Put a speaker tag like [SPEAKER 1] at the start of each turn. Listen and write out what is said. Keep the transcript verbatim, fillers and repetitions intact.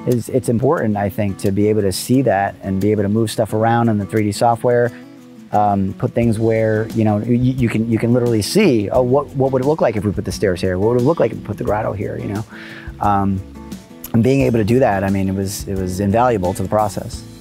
[SPEAKER 1] is it's important, I think, to be able to see that and be able to move stuff around in the three D software, um, put things where, you know, you, you can you can literally see, oh, what, what would it look like if we put the stairs here? What would it look like if we put the grotto here, you know? Um, and being able to do that, I mean, it was, it was invaluable to the process.